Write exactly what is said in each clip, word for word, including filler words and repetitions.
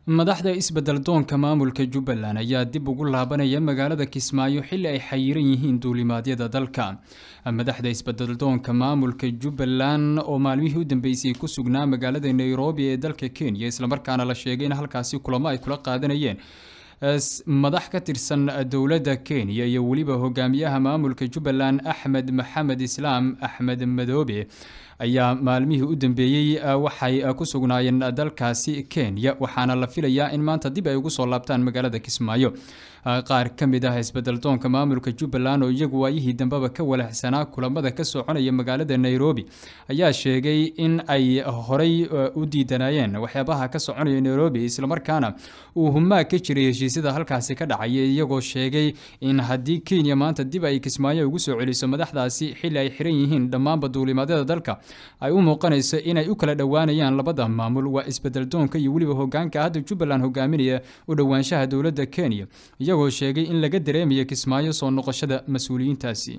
madaxda isbedel doonka maamulka Jubbaland ayaa dib ugu laabanaya magaalada Kismaayo xilli ay xayiran yihiin duulimaadyada dalka. Madaxda isbedel doonka maamulka Jubbaland oo maalmihii u dambeysay ku sugnaa magaalada Nairobi ee dalka Kenya isla markaana la sheegay in halkaasi kulamo ay kula qaadanayeen madax ka tirsan dawladda Kenya iyo waliba hogaamiyaha maamulka Jubbaland Axmed Maxamed Islaam Axmed Madoobe ayaa maalmihii u dambeeyay waxay ku sugnaayeen dalkaasi Kenya waxaana la filayaa in maanta dib ay ugu soo laabtaan magaalada Kismaayo. qaar kamid ah isbedel doonka maamulka Jubbaland oo iyagu waayihii dambaba ka walaacsanaa kulamada ka soconaya magaalada Nairobi ayaa sheegay in ay horay u diidanayeen waxyaabaha ka soconaya Nairobi isla markaana uu humaa ka jiray heshiisyada halkaasi ka dhacay iyagoo sheegay in haddii Kenya maanta dib ay Kismaayo ugu soo celiso madaxdaasi xilli ay xiran yihiin dhammaanba duulimaadyada dalka ay u muuqanayso in ay u kala dhawaanayaan labada maamul waa isbedel doonka iyo waliba hogaanka hadda Jubbaland hogaaminaya u dhawaanshaha dawladda Kenya iyagoo sheegay in laga dareemayo Kismaayo soo noqoshada mas'uuliyiintaasi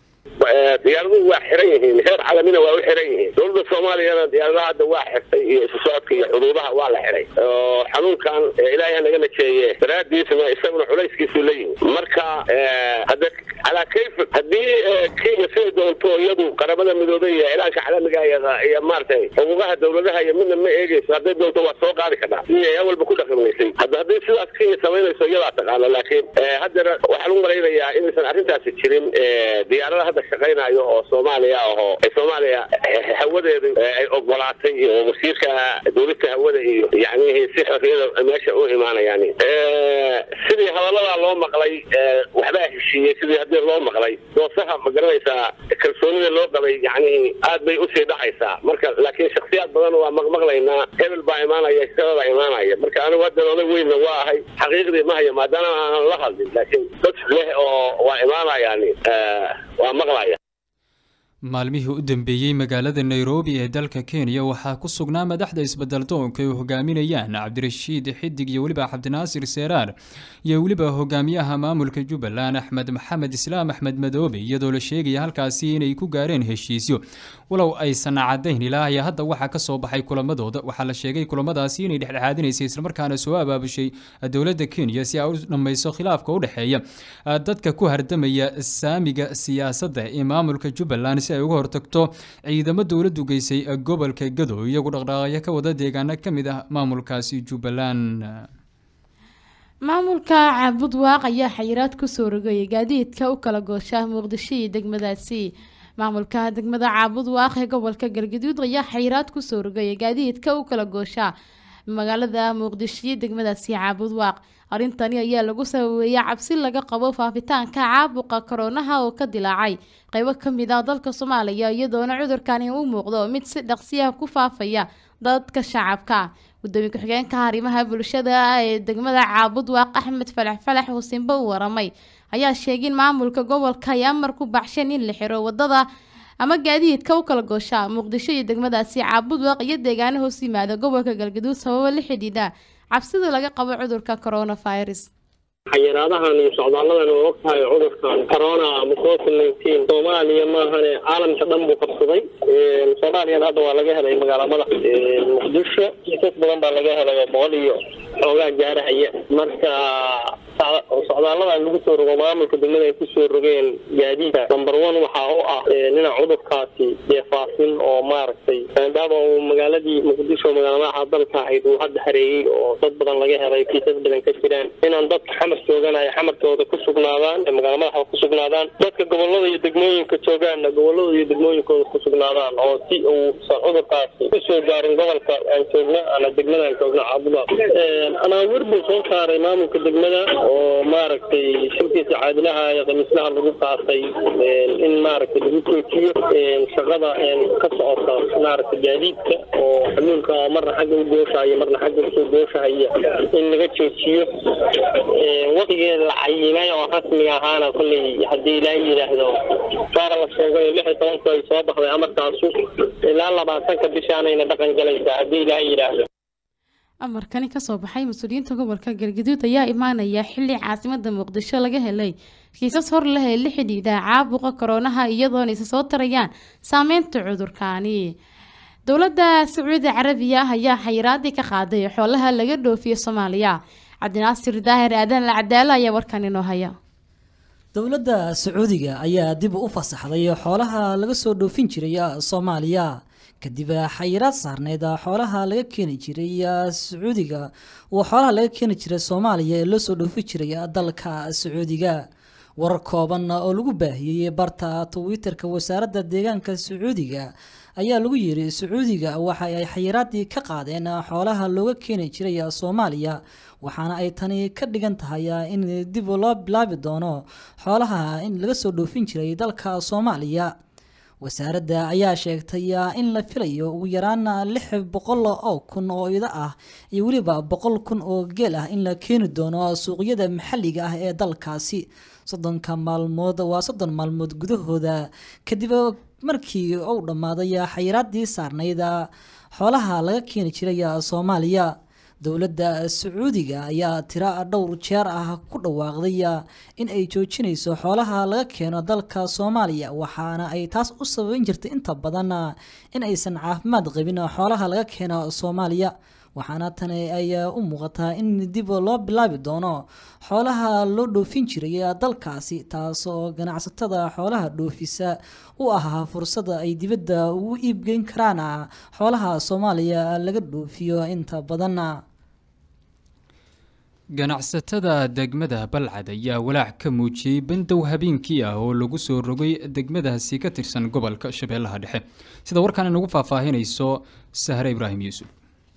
diyaaraduhu waa xiran yihiin heer caalamina waa u xiran yihiin dowladda Soomaaliya diyaaradaha hadda waa xirtay iyo isu socodka iyo xuduudaha waa la xiray oo xanuunkan ilaahay naga najeeyay daraadiisna isaguna culayskiisu leeyahay marka hadda ala kayf hadii Kenya soo doonto iyadu qaramada midoobay iyo ilaanka caalamiga iyo maartay xuquuqaha dawladaha iyo midna ma eegayso hadday doonto waa soo qaadi kartaa iyo walba ku dhaqameysay hadda hadii sidaas Kenya sameynayso iyada taqaana laakiin hadda waxa lagu malaynayaa in aysan arrintaasi jirin diyaaradaha hadda shaqeynayo oo Soomaaliya oo Soomaaliya hawadeedu ay ogolaatay oo wasiirka dawladda hawada iyo yaani si xafiyada meesha u imaanayaan ee sidii hadalada loo maqlay waxba heshiiyay sidii hadii loo maqlay doosaha ma garanaysaa kalsoonida loo qabay yaani aad bay u sii dhacaysaa marka laakiin shakhsiyaad badan waa maqmaqlaynaa hebel baa imaanaya sababa imaanaya marka anigu hadda oday weyn waa ahay xaqiiqdii ma hayo maadaama aan la hadlin laakiin dad leh oo waa imaanayaan waa maqlaya maalmihii u dambeeyay magaalada Nairobi ee dalka Kenya waxaa ku sugnaa madaxda isbedel doonka oo hogaaminayaan Cabdirashiid Xidig iyo waliba Cabdinaasir Seeraar iyo waliba hogaamiyaha maamulka Jubbaland Axmed Maxamed Islaam Axmed Madoobe iyadoo la sheegay halkaasi inay ku gaareen heshiisyo walow aysan cadeyn ilaa hadda waxa ka soo baxay kulamadooda waxa la sheegay kulamadaasi inay dhexdhexaadinaysay isla markaana soo abaabushay dawladda Kenya si ay u dhamayso khilaafka u dhaxeeya dadka ku hardamaya saamiga siyaasadda ee maamulka Jubbaland ay uga hortagto ciidamada dawladdu geysay gobolka Gado iyagu dhaqdhaqaaqyo ka wada deegaano kamid ah maamulkaasi Jubbaland. maamulka Cabud Waaq ayaa xayiraad ku soo rogay gaadiidka u kala goosha Muqdisho iyo degmadaasi maamulka degmada Cabud Waaq ee gobolka Galgaduud ayaa xayiraad ku soo rogay gaadiidka u kala goosha magaalada Muqdisho iyo degmadaasi Cabud Waaq arintani ayaa lagu saweeyay cabsi laga qabo faafitaanka caabuqa corona oo ka dilaacay qaybo kamid ah dalka Soomaaliya iyadoo cudurkani uu muuqdo mid si dhaqsi ah ku faafaya dadka shacabka gudoomiye ku-xigeenka arrimaha bulshada ee degmada Cabud Waaq Axmed Falax Falax Huseen Bow waramay ayaa sheegay in maamulka gobolka ay amar ku baxshan in la xiro wadada ama gaadiidka u kala goosha Muqdisho iyo degmadaasi Cabud Waaq iyo deegaano hoos yimaada gobolka Galgaduud sabab la xidhiidha cabsida laga qabo cudurka coronavirus xayiraadahan socdaaladan oo ogtahay cudurka corona ama covid nineteen Soomaaliya ma ahane caalamka dhan buu qabsaday ee Soomaaliya hadda waa laga helay magaalada Muqdisho kiisas badan baa laga helay boqol iyo xogaa gaaraya marka socdaaladan lagu soo rogo maamulka degmada ay ku soo rogeen gaadiidka number one waxa uu ah nina cudurkaasi deefaafin oo maartay maadaama uu magaaladii Muqdisho magaalada dalka ay uu hadda hareeyay oo dad badan laga helay kiisas badan ka jiraan inaan dadka xamar jooganaya xamarkooda ku sugnaadaan magaalada madaxda ku sugnaadaan dadka gobolada iyo degmooyinka joogaan gobolada iyo degmooyinkooda ku sugnaadaan oo si uu cudurkaasi ku soo gaarin gobolka aan joogna ana degmada aan joogna Cabud Waaq ana warbu soo saaray maamulka degmada oo maaragtay shirkiisa caadilaha iyo qamiislaha lagu qaatay in maaragtay lagu joojiyo shaqada ka socota maaragtay gaadiidka oo xamuulka marna xagga u gooshayo marna xagga u soo gooshayo in laga joojiyo waqtigeeda la cayimay oo rasmi ahaana kulli hadii la yiraahdo qaar la sheegay lix iyo toban ay soo baxday amarkaas ilaa labaatan ka bishaanayna dhaqan galaysa hadii la yiraahdo amarkani ka soo baxay mas'uuliyiinta gobolka Galgaduud ayaa imaanaya xilli caasimada Muqdisho laga helay kiisas hor leh ee la xidhiidha caabuqa corona iyadoo ay soo tarayaan saameynta cudurkaani dowladda Sacuudi Carabiya ayaa xayiraadii ka qaaday xoolaha laga dhoofiyo Soomaaliya Cabdinaasir Daahir Aadan la Cadaala ayaa warkan inoo haya dowladda Sacuudiga ayaa dib u fasaxday xoolaha laga soo dhoofin jiray Soomaaliya kadib xayiraad saarneed xoolaha laga keeni jiray Sacuudiga oo xoolaha laga keeni jiray Soomaaliya ee loo soo dhoofi jiray dalka Sacuudiga warar kooban oo lagu baahiyay barta Twitter-ka wasaaradda deegaanka Sacuudiga ayaa lagu yiri Sacuudiga waxa ay xayiraadii ka qaadeen xoolaha looga keeni jiray Soomaaliya waxaana ay tani ka dhigan tahay in dib loo bilaabi doono xoolaha in laga soo dhoofin jiray dalka Soomaaliya wasaaradda ayaa sheegtay in la filayo ugu yaraan lix boqol oo kun oo ida ah iyo waliba boqol kun oo geel ah in la keeni doono suuqyada maxalliga ah ee dalkaasi soddonka maalmood waa soddon maalmood gudahooda kadib markii uu dhamaaday xayiraadii saarneyd xoolaha laga keeni jiray Soomaaliya dowladda Sacuudiga ayaa tira dhowr jeer ah ku dhawaaqday in ay joojinayso xoolaha laga keeno dalka Soomaaliya waxaana ay taas u sabayn jirtay inta badan in aysan caafimaad qabin xoolaha laga keeno Soomaaliya waxaana tan ay u muuqataa in dib loo bilaabi doono xoolaha loo dhoofin jiray dalkaasi taasoo ganacsatada xoolaha dhoofisa u ahaa fursad ay dibadda ugu iibgeyn karaan xoolaha Soomaaliya laga dhoofiyo inta badan ganacsatada degmada Balcad ayaa walaac ka muujiyay bandow habeenkii ah oo lagu soo rogay degmadaasi ka tirsan gobolka Shabeellaha Dhexe sida warkan inagu faahfaahinayso Sahra Ibraahim Yuusuf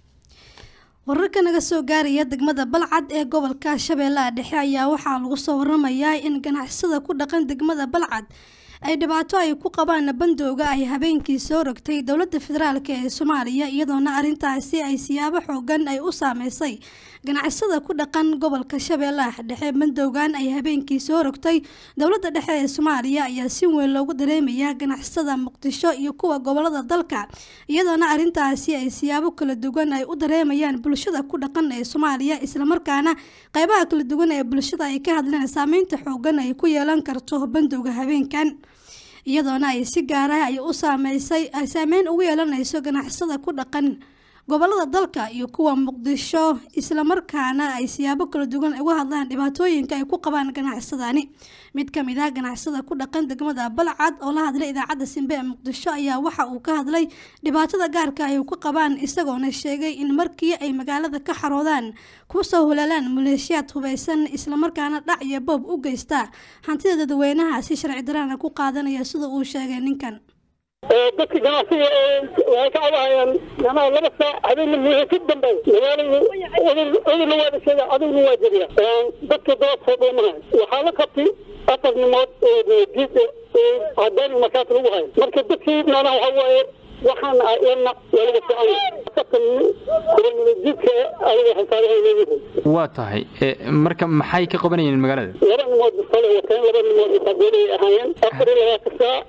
wararka naga soo gaaraya degmada Balcad ee gobolka Shabeellaha Dhexe ayaa waxaa lagu soo waramayaa in ganacsatada ku dhaqan degmada Balcad ay dhibaato ay ku qabaan bandowga ay habeenkii soo rogtay dowladda federaalka ee Soomaaliya iyadoona arintaasi ay siyaabo xoogan ay u saameysay ganacsatada ku dhaqan gobolka Shabeellaha Dhexe bandowgan ay habeenkii soo rogtay dowladda dhexe ee Soomaaliya ayaa si weyn loogu dareemayaa ganacsatada Muqdisho iyo kuwa gobolada dalka iyadoona arintaasi ay siyaabo kala duwan ay u dareemayaan bulshada ku dhaqan ee Soomaaliya isla markaana qaybaha kala duwan ee bulshada ay ka hadlaan saameynta xoogan ay ku yeelan karto bandowga habeenkan iyadoona ay si gaar ah ay u saameysay ay saameyn ugu yeelanayso ganacsatada ku dhaqan gobolada dalka iyo kuwa Muqdisho isla markaana ay siyaabo kala duwan uga hadlaan dhibaatooyinka ay ku qabaan ganacsadani mid kamid ah ganacsada ku dhaqan degmada Balcad oo la hadlay idaacadda Simbe ee Muqdisho ayaa waxa uu ka hadlay dhibaatada gaarka ay ku qabaan isagoona sheegay in markii ay magaalada ka xaroodaan ku soo hulaalaan maleeshiyaad hubeysan isla markaana dhac iyo boob u geysta hantida dadweynaha si sharci darana ku qaadanaya sida uu sheegay ninkan dadka ganacsiga waxay ka cabanayaan macnaha laba saac habeen wixii ka dambeeyay magaalada cudurna waa dhashay adugna waa jiriya dadka dood soo dhuumahay waxaa la qabtay afar nimood oo diid haddana markaas lagu hayo marka dadkii macnaha waxa waaye waxaan ayna walaga socon qofkan diidka adiga xisaabaha waa tahay marka maxay ka qabanayeen magaalada laba nimood soo wateen laba nimood tabeelay ahaayeen afar ilaa saac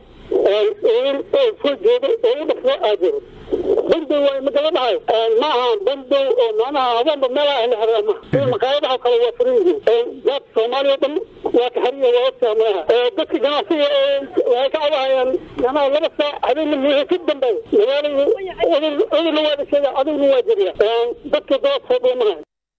oo soo jeedo oo dhaqso aado bando way magaalada ma aha bando oo macnaha haweenba meelaha la harama maqaayadaha kale waa furin dad Soomaaliya dhan waa ka hariyo waa saamaha dadka ganacsiga waxay ka cabanayaan macnaha laba saac habeen wixii ka dambeeyay magaalada cudurna waa dhashay adugna waa jiriya dadka dood soo dhuumahay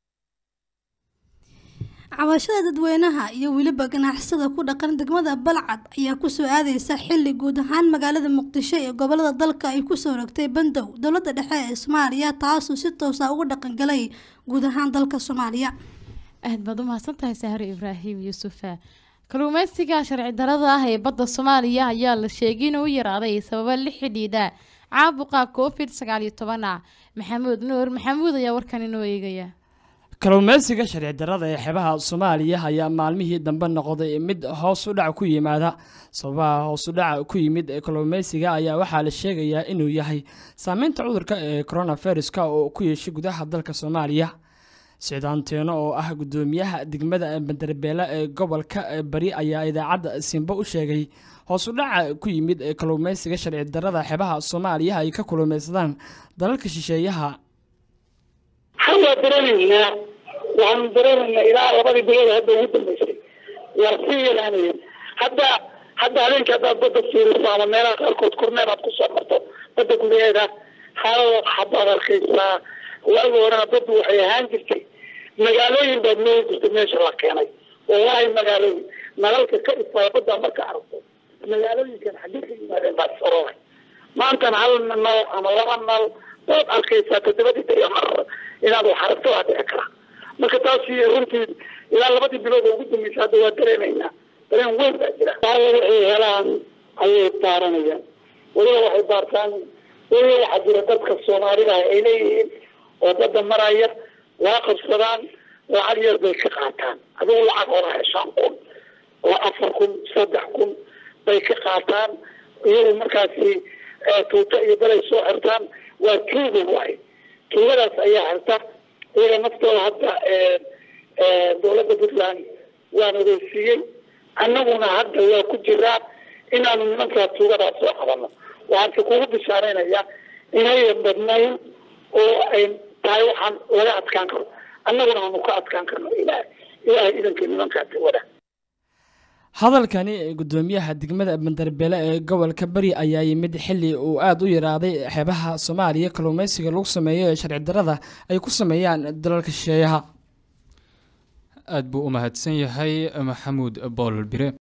cabashada dadweynaha iyo waliba ganacsatada ku dhaqan degmada Balcad ayaa ku soo aadaysa xilli guud ahaan magaalada Muqdisho ee gobolada dalka ay ku soo rogtay bandow dowladda dhexe ee Soomaaliya taas oo si toos ah uga dhaqan galay guud ahaan dalka Soomaaliya aad baad u mahadsantahay Sahra Ibraahim Yuusuf kalluumeysiga sharci darrada ah ee badda Soomaaliya ayaa la sheegay inuu yaraaday sabab la xidhiidha caabuqa covid sagaal iyo toban Maxamuud Nuur Maxamuud ayaa warkan inoo eegaya kalluumeysiga sharci darrada ee xeebaha Soomaaliya ayaa maalmihii dambe noqday mid hoos u dhac ku yimaada sababaha hoos u dhac ku yimid ee kalluumeysiga ayaa waxaa la sheegayaa inuu yahay saameynta cudurka ee coronavirus-ka oo ku yeeshay gudaha dalka Soomaaliya Sidaanteeno oo ah gudoomiyaha degmada Bandarbeela ee gobolka Bari ayaa idaacadda Simba u sheegay hoos u dhac ku yimid ee kalluumeysiga sharci darrada xeebaha Soomaaliya ay ka kalluumeysadaan dalalka shisheeyaha حنا درنا وعم درنا إلى ربنا بلاد هذا ودمشي يرسيل يعني حتى حتى عليك هذا بدك تصير صار ميرا خلقت كرنا بتكسر مرته بدك ليه hal xabaad arkaysaa waagi horena baddu waxay ahaan jirtay magaalooyin baad noo jirta meesha la keenay wallaahi magaalooyin nalalka ka ifaya badda marka aragto magaalooyinkan xaggee ka yimaadeen baad sorooray maantana hal nal ama laba nal baad arkaysaa toddobadii beri mar inaad wax aragto waa dhici kara marka taasi runtii ilaa labadii bilood oo ugu dambeysay hadda waa dareemaynaa dareen weyn baa jira waxay helaan ayay baaranayaan weliba waxay baartaan weliba waxaa jira dadka soomaalida ay leeyihiin oo badda maraya waa qabsadaan lacag yar bay ka qaataan adigu lacag hore shan kun oo afar kun saddex kun bay ka qaataan iyagu markaasi tuuto iyo balay soo xirtaan waa tuuga waay tuugadaas ayaa xirta iyaga naftooda hadda dowladda puntland waan odeysiiyey annaguna hadda waa ku jiraa inaanu nimankaa tuugadaas soo qabano waxaan ka kugu bishaaraynayaa inayan badnayn oo ay tahay waxaan laga adkaan karo annaguna aanu ka adkaan karno ilaah ilaahay idanka nimankaa tuugada hadalkani gudoomiyaha degmada bandarbeele ee gobolka bari ayaa yimid xilli uu aada u yaraaday xeebaha soomaaliya kalluumeysiga lagu sameeyo ee sharci darrada ay ku sameeyaan dalalka shisheeyaha aad buu u mahadsan yahay maxamuud bool bire